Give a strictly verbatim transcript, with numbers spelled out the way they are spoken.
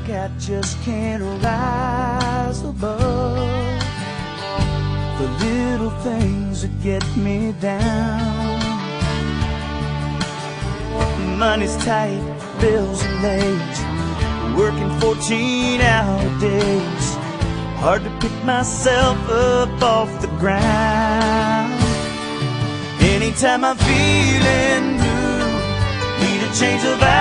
like I just can't rise above the little things that get me down. Money's tight, bills are late, working fourteen hour days. Hard to pick myself up off the ground. Anytime I'm feeling blue, need a change of